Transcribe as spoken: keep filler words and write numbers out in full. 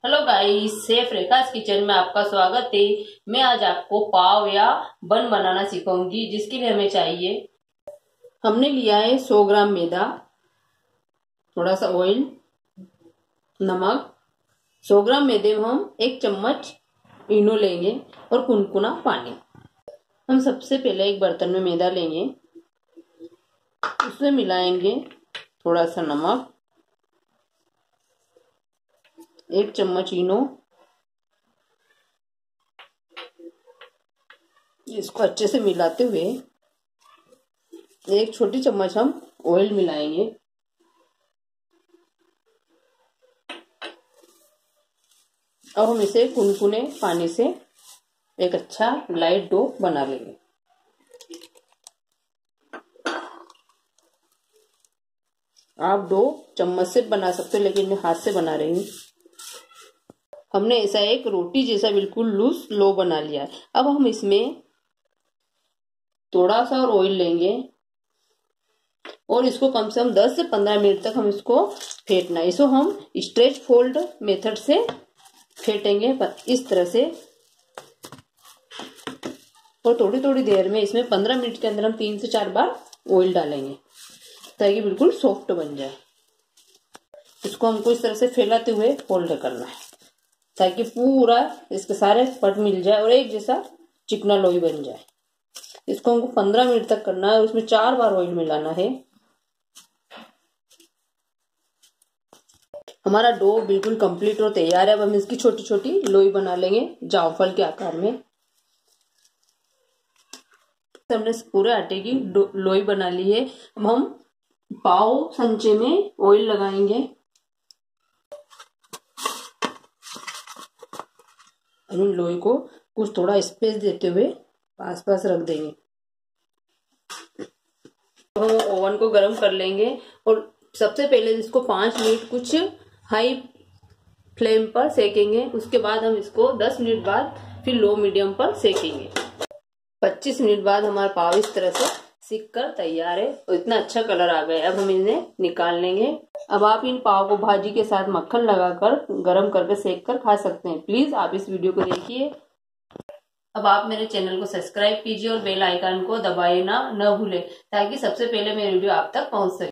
Hello guys, chef Rekha's kitchen में आपका स्वागत है। मैं आज आपको पाव या बन बनाना सिखाऊंगी, जिसके लिए हमें चाहिए, हमने लिया है सौ ग्राम मैदा, थोड़ा सा ऑयल, नमक। सौ ग्राम मैदे में हम एक चम्मच इनो लेंगे और कुनकुना पानी। हम सबसे पहले एक बर्तन में मैदा लेंगे, उसमें मिलाएंगे थोड़ा सा नमक, एक चम्मच इनो। इसको अच्छे से मिलाते हुए एक छोटी चम्मच हम ऑयल मिलाएंगे। अब हम इसे कुनकुने पानी से एक अच्छा लाइट डो बना लेंगे। आप डो चम्मच से बना सकते हो, लेकिन मैं हाथ से बना रही हूँ। हमने ऐसा एक रोटी जैसा बिल्कुल लूज लो बना लिया है। अब हम इसमें थोड़ा सा और ऑयल लेंगे और इसको कम से कम दस से पंद्रह मिनट तक हम इसको फेंटना है। इसको हम स्ट्रेच फोल्ड मेथड से फेंटेंगे इस तरह से, और थोड़ी थोड़ी देर में इसमें पंद्रह मिनट के अंदर हम तीन से चार बार ऑयल डालेंगे ताकि बिल्कुल सॉफ्ट बन जाए। इसको हमको इस तरह से फैलाते हुए फोल्ड करना है ताकि पूरा इसके सारे पट मिल जाए और एक जैसा चिकना लोई बन जाए। इसको हमको पंद्रह मिनट तक करना है और उसमें चार बार ऑयल मिलाना है। हमारा डो बिल्कुल कंप्लीट और तैयार है। अब हम इसकी छोटी छोटी लोई बना लेंगे जामफल के आकार में। हमने पूरे आटे की लोई बना ली है। अब हम पाव संचे में ऑयल लगाएंगे। अब इन लोई को कुछ थोड़ा स्पेस देते हुए पास पास रख देंगे। तो हम ओवन को गर्म कर लेंगे और सबसे पहले इसको पांच मिनट कुछ हाई फ्लेम पर सेकेंगे। उसके बाद हम इसको दस मिनट बाद फिर लो मीडियम पर सेकेंगे। पच्चीस मिनट बाद हमारा पाव इस तरह से सिक कर तैयार है और इतना अच्छा कलर आ गया है। अब हम इन्हें निकाल लेंगे। अब आप इन पाव को भाजी के साथ मक्खन लगाकर गरम करके सेक कर खा सकते हैं। प्लीज आप इस वीडियो को देखिए। अब आप मेरे चैनल को सब्सक्राइब कीजिए और बेल आइकन को दबाए ना न भूले, ताकि सबसे पहले मेरी वीडियो आप तक पहुंच सके।